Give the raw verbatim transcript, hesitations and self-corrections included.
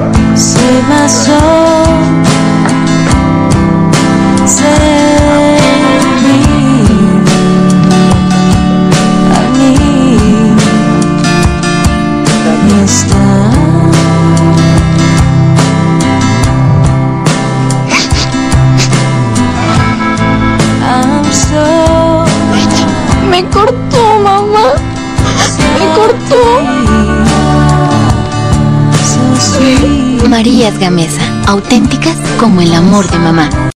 Save my soul, save me. I need your style. I'm so. Me cortó, mamá. Me cortó. So sweet. Marías Gamesa, auténticas como el amor de mamá.